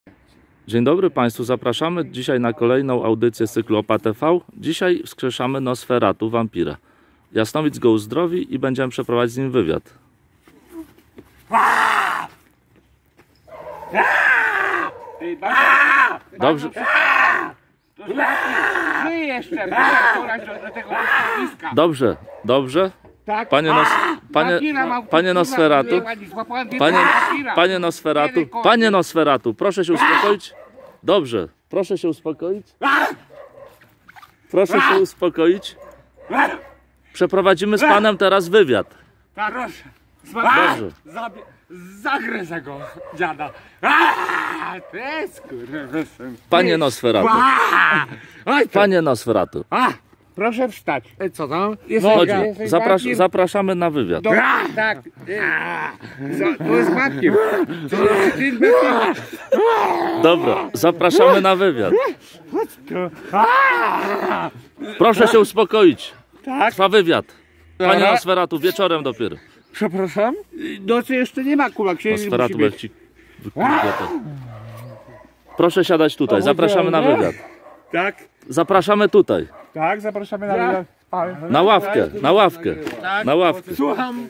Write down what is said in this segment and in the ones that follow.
Dzień dobry Państwu, zapraszamy dzisiaj na kolejną audycję z cyklu OPA TV. Dzisiaj wskrzeszamy Nosferatu, wampira. Jasnowic go uzdrowi i będziemy przeprowadzić z nim wywiad. Dobrze. Dobrze, dobrze. Panie Nosferatu, proszę się uspokoić. Dobrze, proszę się uspokoić. Proszę się uspokoić. Przeprowadzimy z panem teraz wywiad. Proszę. Dobrze. Zagryzę go, dziada. Panie Nosferatu. Panie Nosferatu. Proszę wstać. Co tam? Zapraszamy na wywiad. Tak. To jest Batkiem. Dobra, zapraszamy na wywiad. Proszę się uspokoić. Tak. Trwa wywiad. Panie Nosferatu, wieczorem dopiero. Przepraszam? Nocy jeszcze nie ma, kula. Nosferatu, jak ci... Proszę siadać tutaj, zapraszamy na wywiad. Tak. Zapraszamy tutaj. Tak, zapraszamy na wywiad. Na ławkę, na ławkę, na ławkę. Słucham.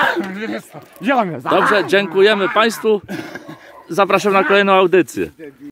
Gdzie on jest? Dobrze, dziękujemy Państwu. Zapraszam na kolejną audycję.